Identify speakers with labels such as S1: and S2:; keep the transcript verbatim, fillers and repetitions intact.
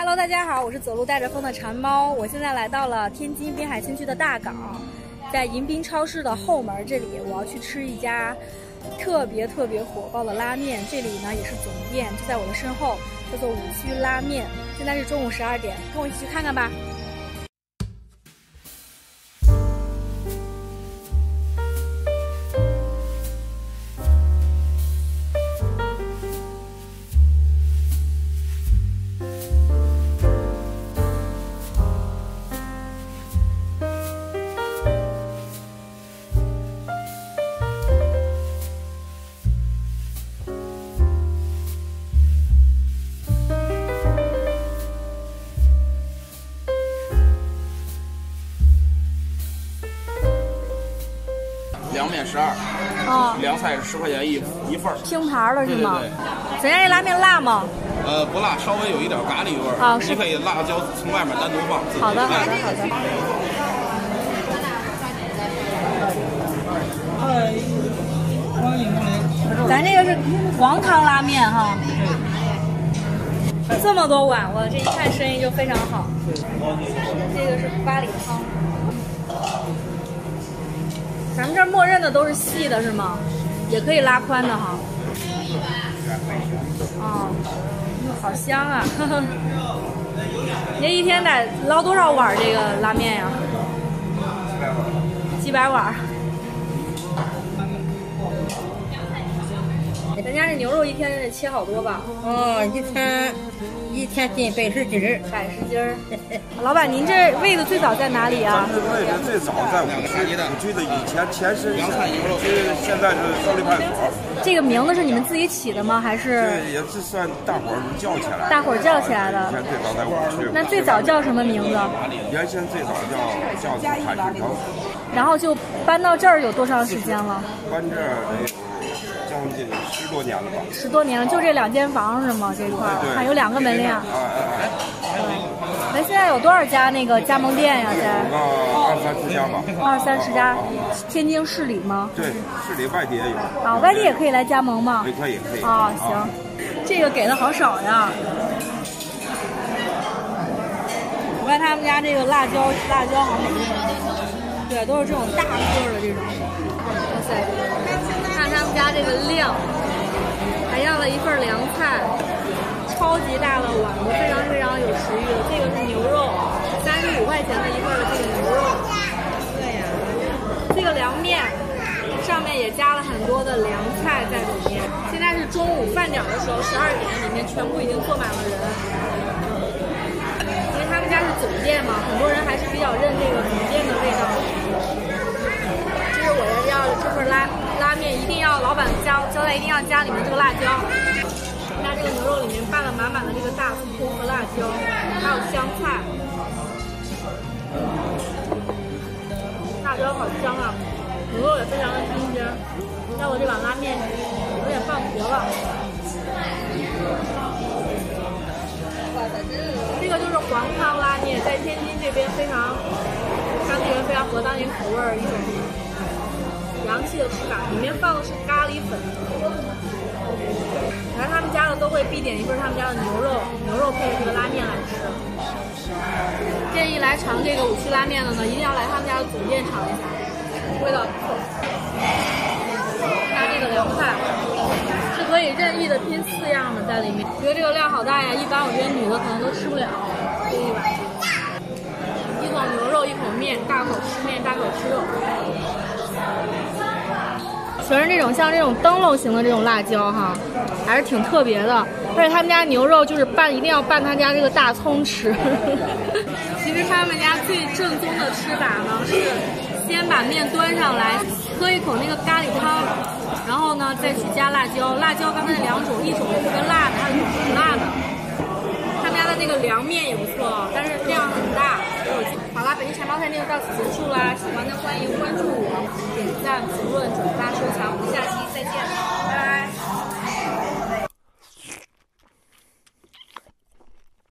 S1: Hello， 大家好，我是走路带着风的馋猫。我现在来到了天津滨海新区的大港，在迎宾超市的后门这里，我要去吃一家特别特别火爆的拉面。这里呢也是总店，就在我的身后，叫做五区拉面。现在是中午十二点，跟我一起去看看吧。
S2: 凉面十二，
S1: 哦，
S2: 凉菜是十块钱一一份，
S1: 拼盘的是吗？
S2: 对对对。
S1: 咱家这拉面辣吗？
S2: 呃，不辣，稍微有一点咖喱味儿。
S1: 啊，
S2: 你可以辣椒从外面单独放。
S1: 好的，好的，好的。
S3: 嗨，欢迎光临。
S1: 咱这个是黄汤拉面哈，这么多碗，我这一看生意就非常好。这个是八里汤。咱们这儿默认的都是细的是吗？也可以拉宽的哈。哦，好香啊！呵呵，您一天得捞多少碗这个拉面呀？几百碗。咱家这牛肉一天得切好多吧？
S3: 哦，一天一天斤百十斤儿，
S1: 百十斤儿。老板，您这位子最早在哪里啊？
S4: 这个位置最早在五区，五区的以前前身是五区，现在是高丽派出所。
S1: 这个名字是你们自己起的吗？还是？
S4: 这也是算大伙儿叫起来。
S1: 大伙儿叫起来的。
S4: 以前最早在五区。
S1: 那最早叫什么名字？
S4: 原先最早叫叫海水城。
S1: 然后就搬到这儿有多长时间了？
S4: 搬这儿得将近十多年了吧。
S1: 十多年了，就这两间房是吗？这块儿还有两个门脸。
S4: 哎哎哎。
S1: 那现在有多少家那个加盟店呀？在？
S4: 有个二三十家吧。
S1: 二三十家，天津市里吗？
S4: 对，市里外地也有。
S1: 啊，外地也可以来加盟吗？
S4: 也可以，可以。
S1: 啊，行。这个给的好少呀。我看他们家这个辣椒，辣椒好美。对，都是这种大个的这种。哇塞，看他们家这个量，还要了一份凉菜，超级大的碗，我非常非常有食欲的。这个是牛肉，三十五块钱的一份的这个牛肉。对呀，这个凉面上面也加了很多的凉菜在里面。现在是中午饭点的时候，十二点，里面全部已经坐满了人。因为他们家是总店嘛，很多人还是比较认这个总店的味道。就是我要这份拉拉面，一定要老板交交代，一定要加里面这个辣椒。它这个牛肉里面拌了满满的这个大葱和辣椒，还有香菜。辣椒好香啊，牛肉也非常的新鲜，让我这碗拉面有点放坨了。这个就是黄汤拉面，在天津这边非常当地人非常合当地人口味儿一种洋气的吃法，里面放的是咖喱粉。然后他们家的都会必点一份他们家的牛肉，牛肉配这个拉面来吃。建议来尝这个五区拉面的呢，一定要来他们家的总店尝一下，味道不错。它这个凉菜是可以任意的拼四样的在里面，觉得这个量好大呀，一般我觉得女的可能都吃不了这一碗。一口牛肉，一口面，大口吃面，大口吃肉。全是这种像这种灯笼型的这种辣椒哈，还是挺特别的。而且他们家牛肉就是拌，一定要拌他家这个大葱吃。其实他们家最正宗的吃法呢是先把面端上来，喝一口那个咖喱汤，然后呢再去加辣椒。辣椒刚才两种，一种是特别辣的，还有一种不辣的。他们家的那个凉面也不错，但是量很大。好啦，本期馋猫餐厅就到此结束啦，喜欢的欢迎关注我，点赞、评论、转发、收藏，我们下期再见。